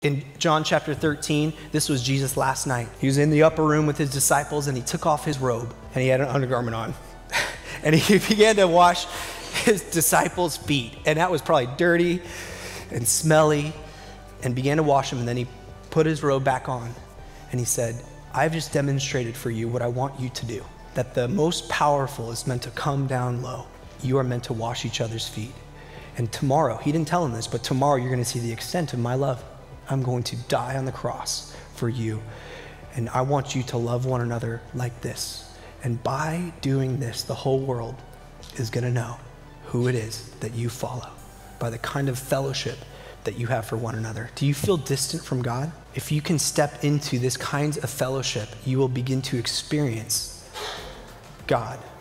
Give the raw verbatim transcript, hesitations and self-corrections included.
In John chapter thirteen, this was Jesus last night. He was in the upper room with his disciples and he took off his robe and he had an undergarment on. And he began to wash his disciples' feet. And that was probably dirty and smelly, and began to wash them. And then he put his robe back on and he said, I've just demonstrated for you what I want you to do. That the most powerful is meant to come down low. You are meant to wash each other's feet. And tomorrow, he didn't tell them this, but tomorrow you're going to see the extent of my love. I'm going to die on the cross for you. And I want you to love one another like this. And by doing this, the whole world is going to know who it is that you follow by the kind of fellowship that you have for one another. Do you feel distant from God? If you can step into this kind of fellowship, you will begin to experience God.